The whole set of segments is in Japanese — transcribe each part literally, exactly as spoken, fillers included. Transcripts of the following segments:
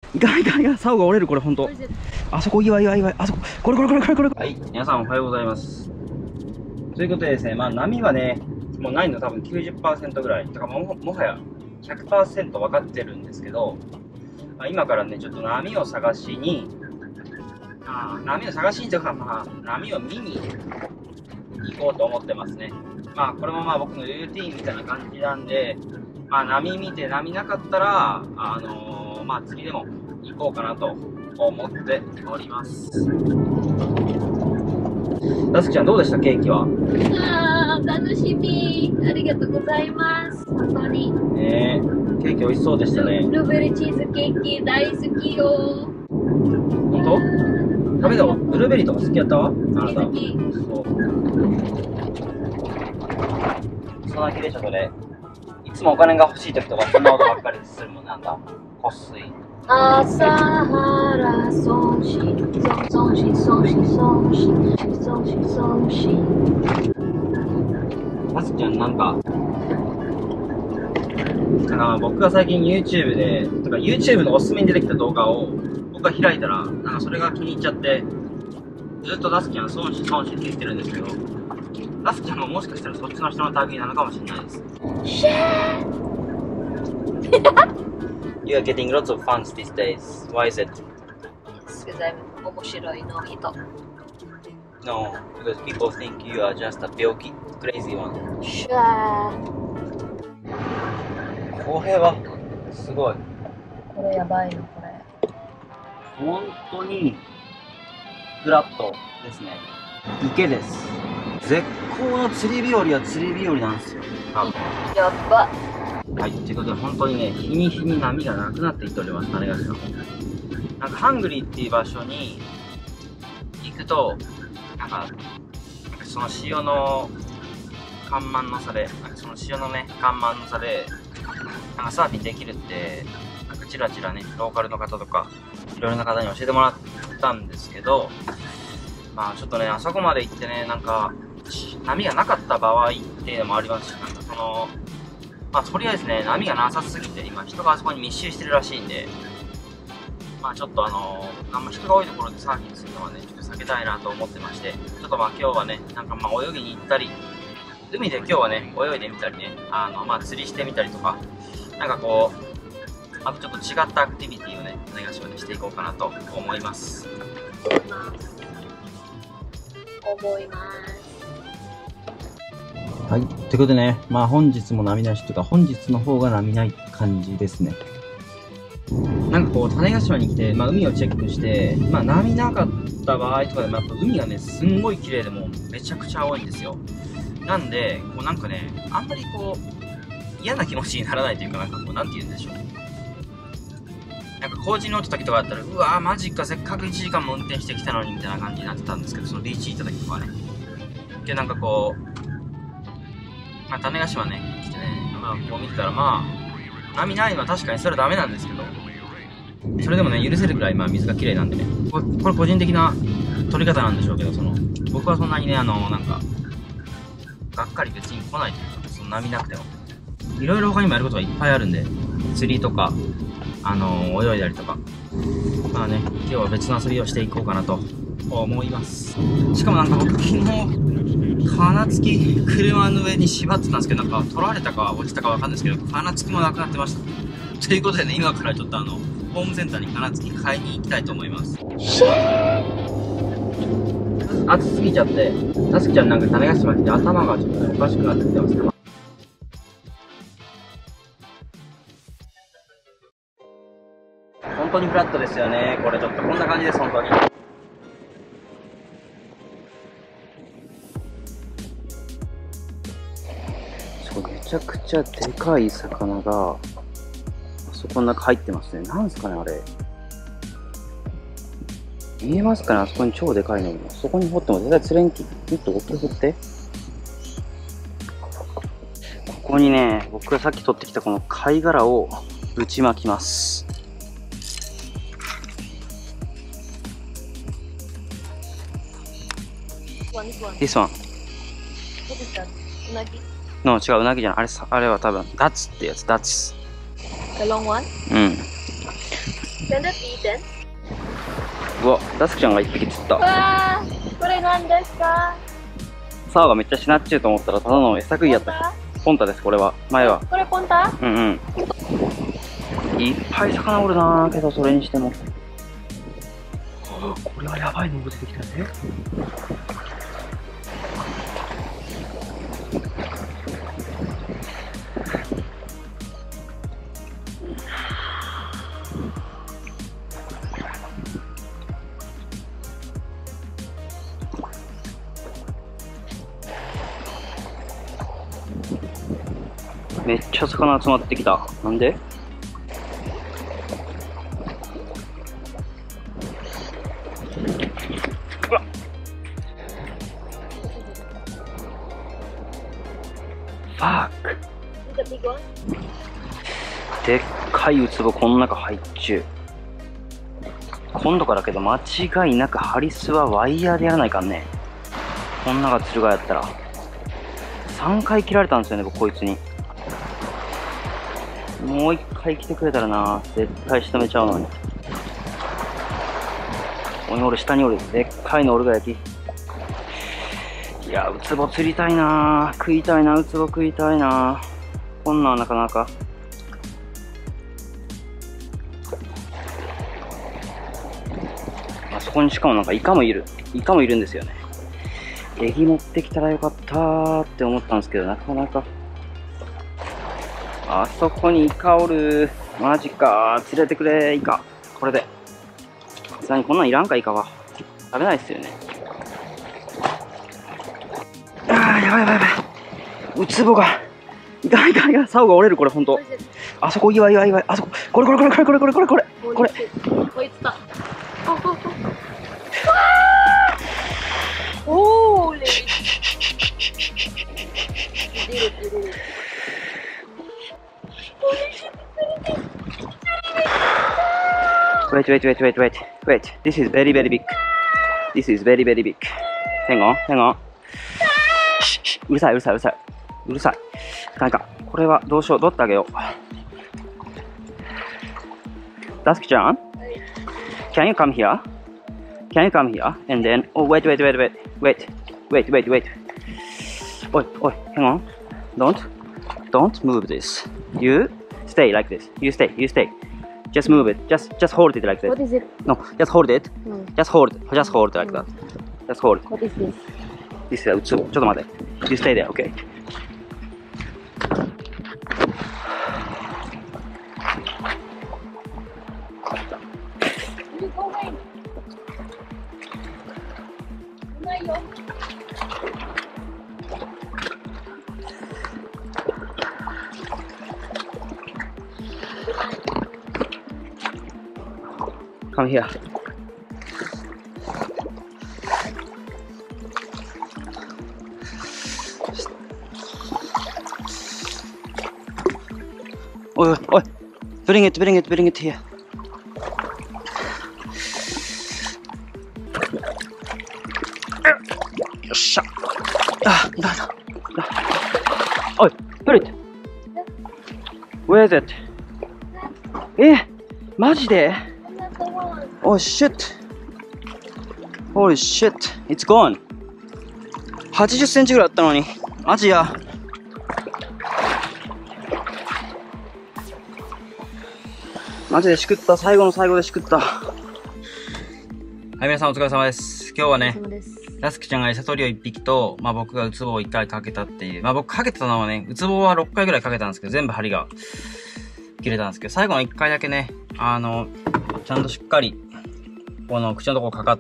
いかんいかんいかん、竿が折れる、これほんと。あそこ、岩い岩い岩い、あそこ、これこれこれこれこれ。はい、皆さんおはようございます。ということでですね、まあ波はね、もうないの多分 きゅうじゅっパーセント ぐらい。だからももはや ひゃくパーセント 分かってるんですけど、まあ、今からね、ちょっと波を探しに、あ波を探しにというか、まあ、波を見に行こうと思ってますね。まあ、これもまあ僕のルーティーンみたいな感じなんで、まあ、波見て波なかったら、あのー、まあ、釣りでも行こうかなと思っております。ダスクちゃんどうでしたケーキは？ あー、楽しみ。ありがとうございます。本当に。 ねえ、ケーキ美味しそうでしたね。 ブルーベリーチーズケーキ大好きよ。 本当？食べたの？ブルーベリーとか好きやったわ？あなた。 好き。 そう。そんな気でちょっとね、いつもお金が欲しい時とかそんなことばっかりするもんなんだ。こすい。 朝原送信、送信、送信、送信、送信、送信。 ダスクちゃんなんか、なんか僕が最近 YouTube で、とか YouTube のおすすめに出てきた動画を僕が開いたら、なんかそれが気に入っちゃって、ずっとダスクちゃん損し損しって言ってるんですけど、ダスクちゃんももしかしたらそっちの人の類なのかもしれないです。You are getting lots of fun these days. Why is it? It's because I'm 面白いの人。 No, because people think you are just a 病気 crazy one. シャー。 これはすごい。 これやばいのこれ。 本当にフラットですね。池です。絶好の釣り日和は釣り日和なんですよ。多分。 やっば。 はい、ということで本当にね、日に日に波がなくなっていっております、種子島。なんかハングリーっていう場所に行くと、なんかその潮の干満の差で、なんかその潮のね、干満の差で、なんかサーフィンできるって、なんかチラチラね、ローカルの方とか、いろいろな方に教えてもらったんですけど、まあちょっとね、あそこまで行ってね、なんか、波がなかった場合っていうのもありますし、なんかその、まあとりあえずね、波がなさすぎて、今人があそこに密集してるらしいんで、まあちょっとあのー、あんま人が多いところでサーフィンするのはね、ちょっと避けたいなと思ってまして、ちょっとまあ今日はね、なんかまあ泳ぎに行ったり、海で今日はね、泳いでみたりね、あの、まあ釣りしてみたりとか、なんかこう、あとちょっと違ったアクティビティをね、種子島でしていこうかなと思います。 思います。 はい、ということでね、まあ本日も波なしというか、本日の方が波ない感じですね。なんかこう、種子島に来て、まあ海をチェックして、まあ波なかった場合とかでもやっぱ海がね、すんごい綺麗でもうめちゃくちゃ青いんですよ。なんで、こうなんかね、あんまりこう、嫌な気持ちにならないというか、なんかこう、なんて言うんでしょう。なんか工事に乗った時とかだったら、うわーマジか、せっかくいちじかんも運転してきたのにみたいな感じになってたんですけど、そのビーチ行った時とかね。で、なんかこう、まあ、種子島ね、来てね、まあ、こう見てたら、まあ、波ないのは確かにそれはダメなんですけど、それでもね、許せるぐらい、まあ、水が綺麗なんでね、これ、これ個人的な撮り方なんでしょうけど、その、僕はそんなにね、あの、なんか、がっかり別に来ないというか、その波なくても。いろいろ他にもやることがいっぱいあるんで、釣りとか、あの、泳いだりとか、まあね、今日は別の遊びをしていこうかなと思います。しかもなんか僕、昨日、金付き車の上に縛ってたんですけど、なんか取られたか落ちたかわかんないですけど、金付きもなくなってました。ということでね、今からちょっとあの、ホームセンターに金付き買いに行きたいと思います。暑すぎちゃって、タスキちゃんなんか種子島来て頭がちょっとおかしくなってきてますね。本当にフラットですよね。これちょっとこんな感じです、本当に。めちゃくちゃでかい魚があそこの中入ってますね。なんすかねあれ。見えますかね、あそこに超でかいの。そこに掘っても絶対釣れんき。もっと大きく掘って。ここにね、僕がさっき取ってきたこの貝殻をぶちまきます。This one. What is that? うなぎ？ の違う、うなぎじゃない。あれさ、あれは多分ダツってやつ。ダツ。 The long one? うん。 Can that be eaten? うわ、ダスクちゃんが一匹釣った。 わー、これ何ですか？ サワがめっちゃしなっちゅうと思ったらただの餌食いやった。ポンタです、これは。前は。 これポンタ？ うんうん。いっぱい魚おるなーけど、それにしても。これはやばいのが出てきたね。めっちゃ魚集まってきた。なんで？うわっ。ファーク。でっかいウツボこの中入っちゅう。今度からけど間違いなくハリスはワイヤーでやらないかんね。こんなが釣るがやったら。さんかい切られたんですよね、僕こいつに。もう一回来てくれたらな、絶対仕留めちゃうのに。ここにおる、下におる、でっかいのおるが焼き。いや、ウツボ釣りたいな、食いたいな、ウツボ食いたいな。こんなんなかなか。あそこにしかもなんかイカもいる。イカもいるんですよね。エギ持ってきたらよかったーって思ったんですけど、なかなか。あそこにイカおる。マジか。連れてくれ、イカ。これで。さすがにこんなんいらんか、イカは。食べないっすよね。あー、やばいやばいやばい。ウツボが。イカイカイカ。竿が折れる、これほんと。あそこ、いわいわいわい。あそこ。これこれこれこれこれこれこれこれ。これ。 こいつだ。おーれ。 Wait, wait, wait, wait, wait, wait. This is very, very big. This is very, very big. Hang on, hang on. うるさい、うるさい、うるさい。うるさい。なんか、これはどうしよう、取ってあげよう。ダスクちゃん Can you come here? Can you come here? And then, oh, wait, wait, wait, wait, wait, wait, wait, wait. おい、おい、hang on. Don't, don't move this. You stay like this. You stay, you stay.Just move it. Just just hold it like that. What is it? No, just hold it. Mm. Just hold. Just hold like that. Just hold. What is this? This is ウツボ。ちょっと待って。You stay there, okay? You go away. ないよ。 Come here. Oi, oi, oi. Bring it, bring it, bring it here. よっしゃ。あ、だだ。おい、put it. Where is it? え、マジで？Oh shit! Holy shit! It's gone! はちじゅっセンチぐらいあったのに。アジア。マジでしくった。最後の最後でしくった。はい、皆さんお疲れ様です。今日はね、ダスクちゃんが餌取りをいっぴきと、まあ僕がウツボをいっかいかけたっていう。まあ僕かけてたのはね、ウツボはろっかいぐらいかけたんですけど、全部針が切れたんですけど、最後のいっかいだけね、あの、ちゃんとしっかり、この口のとこかかって、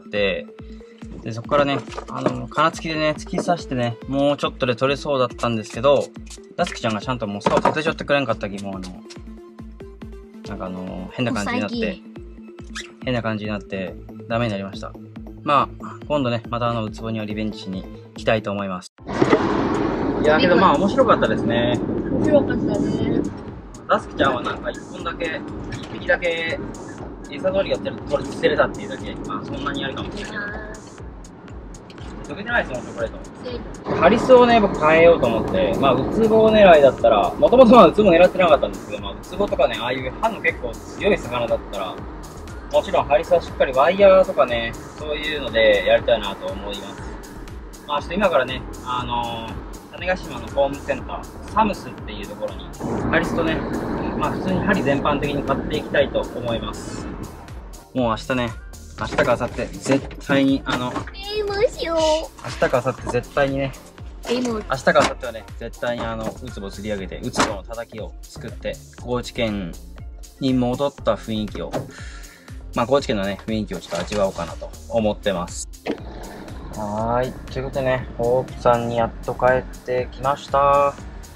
で、そこからね、あの、金付きでね、突き刺してね、もうちょっとで取れそうだったんですけど、ダスクちゃんがちゃんともう竿立てちゃってくれんかったき、もうあの、なんかあの、変な感じになって、変な感じになって、ダメになりました。まあ、今度ね、またあの、ウツボにはリベンジしに来たいと思います。いや、けどまあ面白かったですね。 面白かったね。 ダスクちゃんはなんかいっぽんだけ、いっぴきだけ、餌取りやってると取れ捨てれたっていうだけ、まあそんなにあるかもしれない。溶けてないですもん、チョコレート。ハリスをね、僕変えようと思って、まあウツボ狙いだったら、もともとまあウツボ狙ってなかったんですけど、まあウツボとかね、ああいう歯の結構強い魚だったら、 もちろんハリスはしっかりワイヤーとかね、そういうのでやりたいなと思います。まあ、ちょっと今からね、あのー、種子島のホームセンター、サムスっていうところに、ハリスとね、まあ普通に針全般的に買っていきたいと思います。もう明日ね、明日か明後日、絶対に、あの、 えー、もしよ明日か明後日絶対にね、 う。え、もう、 明日か明後日はね、絶対にあの、ウツボ釣り上げて、ウツボのたたきを作って、高知県に戻った雰囲気を、まあ高知県のね、雰囲気をちょっと味わおうかなと思ってます。はーい。ということでね、ホープさんにやっと帰ってきました。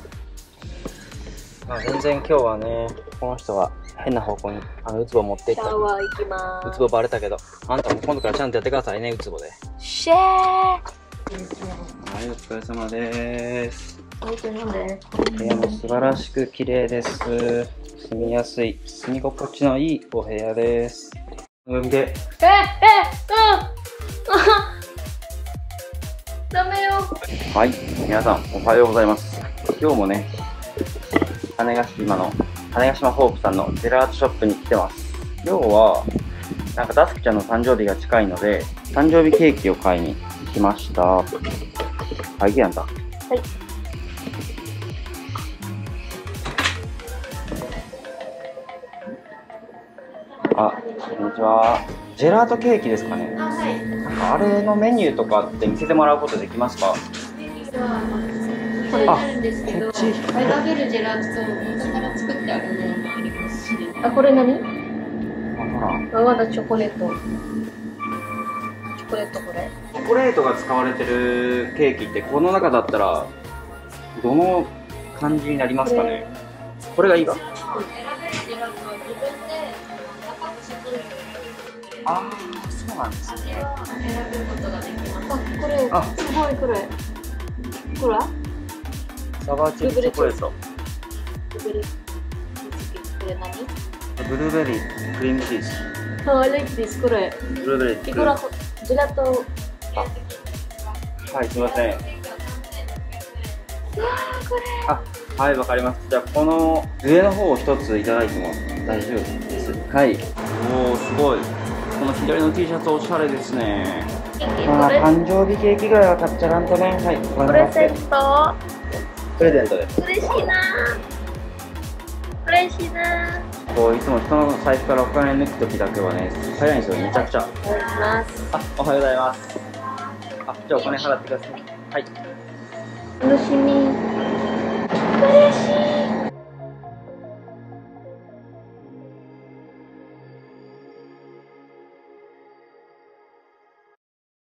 まあ全然今日はね、この人は変な方向にあのウツボ持っていった。 シャワー行きまーす。 ウツボバレたけど、あんたも今度からちゃんとやってくださいね、ウツボで。 シェー。 はい、お疲れ様でーす。 置いて飲んで。 部屋も素晴らしく綺麗です。住みやすい、住み心地のいいお部屋です。見て。 え、え、うんダメよ。 はい、皆さんおはようございます。今日もね、種子島の、種子島ホープさんのジェラートショップに来てます。今日は、なんかダスクちゃんの誕生日が近いので、誕生日ケーキを買いに来ました。会議やんだ。はい。あ、こんにちは。ジェラートケーキですかね。 あ、はい。 なんかあれのメニューとかって見せてもらうことできますか？ これなんですけど、 こっち。 選べるジェラートと元から作ってあるものもありますし。あ、これ何？ あ、ほら。 わわだチョコレート。チョコレートこれ。 チョコレートが使われてるケーキってこの中だったらどの感じになりますかね？これがいいか？ 選べるジェラートは自分で中身作る。 ああ、そうなんですね。 味は選べることができます。あ、これ、あ、すごいこれ。ほら。 サバーチーズチョコレート。 ブルーベリー。これ何？ ブルーベリークリームチーズ。 あ、I like this これ。 ブルーベリー。 いくらジェラート。 はい、すみません。 うわーこれ。 あ、はい、わかります。じゃあこの上の方を一ついただいても大丈夫です。はい。おお、すごい。この左の T シャツおしゃれですね。ああ、誕生日ケーキぐらいは買っちゃらんとね。はい、 プレゼント。 プレゼントです。 嬉しいな。嬉しいな。 こういつも人の財布からお金抜くときだけはね、早いんですよ、めちゃくちゃ。 おはようございます。 あ、おはようございます。あ、じゃあお金払ってください。はい。 楽しみ。